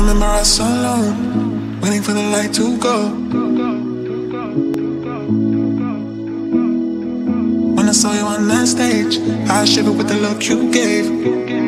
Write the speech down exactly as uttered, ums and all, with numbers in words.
remember us alone, waiting for the light to go. When I saw you on that stage, I shivered with the look you gave.